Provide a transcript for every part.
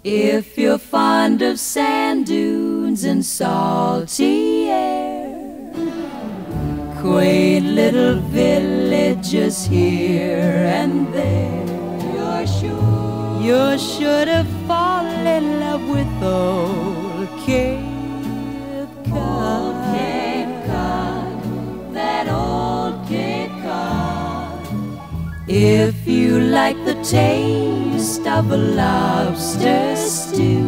If you're fond of sand dunes and salty air, quaint little villages here and there, you're sure to fall in love with old Cape Cod. Old Cape Cod, that old Cape Cod. If you like the taste of a lobster stew,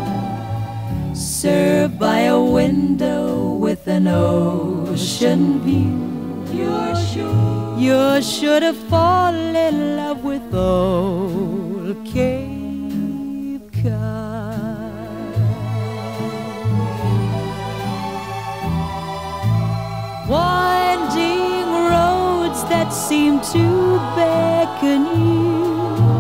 served by a window with an ocean view, you're sure to fall in love with old Cape Cod. Winding roads that seem to beckon you,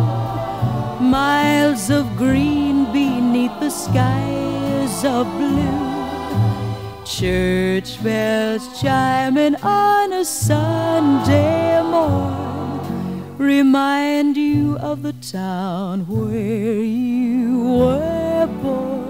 miles of green beneath the skies of blue, church bells chiming on a Sunday morn remind you of the town where you were born.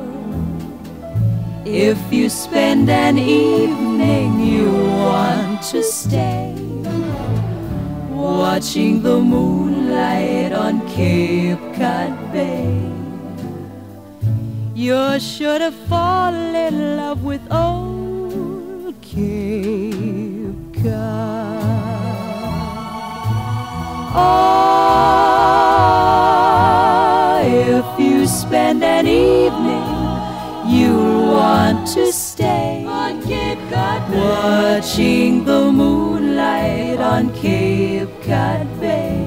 If you spend an evening you want to stay, watching the moonlight on Cape Cod Bay, you're sure to fall in love with old Cape Cod. Oh, if you spend an evening you'll want to stay on Cape Cod Bay, watching the moonlight on Cape Cod Bay,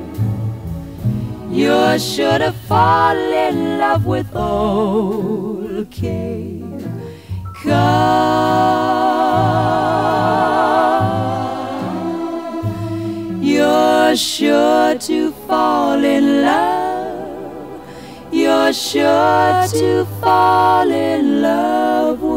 you're sure to fall in love with old Cape Cod. You're sure to fall in love. You're sure to fall in love